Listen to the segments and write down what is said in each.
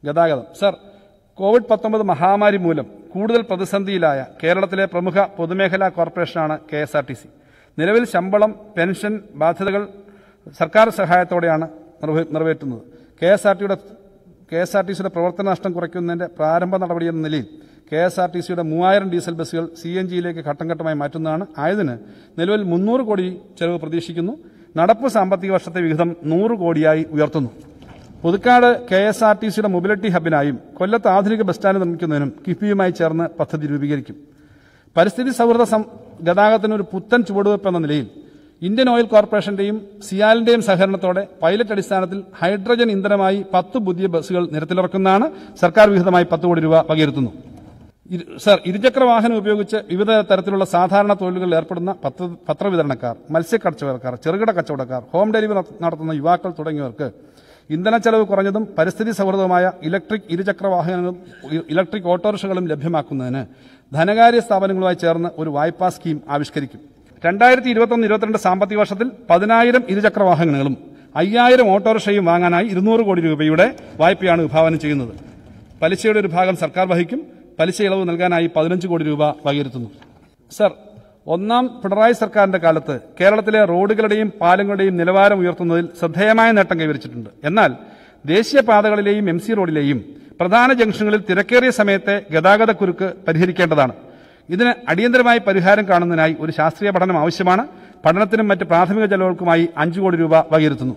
ഗതാഗതം. Sir, COVID-19 മഹാമാരി മൂലം കൂടുതൽ പ്രതിസന്ധിയിലായ കേരളത്തിലെ പ്രമുഖ പൊതുമേഖലാ കോർപ്പറേഷനാണ് KSRTC. നിലവിൽ ശമ്പളം, പെൻഷൻ ബാധ്യതകൾ സർക്കാർ സഹായത്തോടെയാണ് നിറവേറ്റുന്നത്. KSRTCയുടെ പ്രവർത്തന നഷ്ടം കുറയ്ക്കുന്നതിന്റെ പ്രാരംഭ നടപടിയെന്ന നിലയിൽ KSRTCയുടെ 3000 ഡീസൽ ബസ്സുകൾ CNGയിലേക്ക് ഘട്ടം ഘട്ടമായി മാറ്റുന്നതാണ്. ആയതിന് നിലവിൽ 300 കോടി ചെലവ് പ്രതീക്ഷിക്കുന്നു. നടപ്പ് സാമ്പത്തിക വർഷത്തെ വിഹിതം 100 കോടിയായി ഉയർത്തുന്നു. പുതുക്കാട് KSRTCയുടെ മൊബിലിറ്റി ഹബിനായും കൊല്ലത്ത് ആധുനിക ബസ് സ്റ്റാൻഡ് നിർമ്മിക്കുന്നതിനും കിഫ്ബിയുമായി ചേർന്ന് പദ്ധതി രൂപീകരിക്കും. പരിസ്ഥിതി സൗഹൃദ ഗതാഗതത്തിന് ഒരു പുത്തൻ ചുവടുവയ്പ് എന്ന നിലയിൽ ഇന്ത്യൻ ഓയിൽ കോർപ്പറേഷന്റെയും സിയാലിന്റെയും സഹകരണത്തോടെ പൈലറ്റ് അടിസ്ഥാനത്തിൽ ഹൈഡ്രജൻ ഇന്ധനമായി 10 പുതിയ ബസ്സുകൾ നിരത്തിലിറക്കുന്നതാണ്. സർക്കാർ വിഹിതമായി 10 കോടി രൂപ വകയിരുത്തുന്നു. സർ, ഇരുചക്ര വാഹനം ഉപയോഗിച്ച് വിവിധ തരത്തിലുള്ള സാധാരണ തൊഴിലുകളിൽ ഏർപ്പെടുന്ന പത്രവിതരണക്കാർ, മത്സ്യക്കച്ചവടക്കാർ, ചെറുകിട കച്ചവടക്കാർ, ഹോം ഡെലിവറി നടത്തുന്ന യുവാക്കൾ തുടങ്ങിയവർക്ക് ഇന്ധന ചെലവ് കുറഞ്ഞതും പരിസ്ഥിതി സൗഹൃദമായ ഇലക്ട്രിക് ഇരുചക്ര വാഹനങ്ങളും ഇലക്ട്രിക് ഓട്ടോറിക്ഷകളും ലഭ്യമാക്കുന്നതിന് ധനകാര്യ സ്ഥാപനങ്ങളുമായി ചേർന്ന് ഒരു വായ്പാ സ്കീം ആവിഷ്കരിക്കും. 2021-22 സാമ്പത്തിക വർഷത്തിൽ 10,000 ഇരുചക്ര വാഹനങ്ങളും 5,000 ഓട്ടോറിക്ഷയും വാങ്ങാനായി 200 കോടി രൂപയുടെ വായ്പയാണ് വിഭാവനം ചെയ്യുന്നത്. പലിശയുടെ ഒരു ഭാഗം സർക്കാർ വഹിക്കും. പലിശ ഇളവ് നൽകാനായി 15 കോടി രൂപ വകയിരുത്തുന്നു. സർ, ഒന്നാം പിണറായി സർക്കാരിന്റെ കാലത്ത് കേരളത്തിലെ റോഡുകളുടെയും പാലങ്ങളുടെയും നിലവാരം ഉയർത്തുന്നതിൽ ശ്രദ്ധേയമായ നേട്ടം കൈവരിച്ചിട്ടുണ്ട്. എന്നാൽ ദേശീയപാതകളിലെയും MC റോഡിലെയും പ്രധാന ജംഗ്ഷനുകളിൽ തിരക്കേറിയ സമയത്തെ ഗതാഗതക്കുരുക്ക് പരിഹരിക്കേണ്ടതാണ്. ഇതിന് അടിയന്തരമായി പരിഹാരം കാണുന്നതിനായി ഒരു ശാസ്ത്രീയ പഠനം ആവശ്യമാണ്. പഠനത്തിനും മറ്റ് പ്രാഥമിക ചെലവുകൾക്കുമായി 5 കോടി രൂപ വകയിരുത്തുന്നു.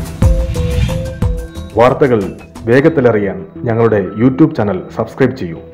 വാർത്തകൾ വേഗത്തിലറിയാൻ ഞങ്ങളുടെ YouTube ചാനൽ സബ്സ്ക്രൈബ് ചെയ്യൂ.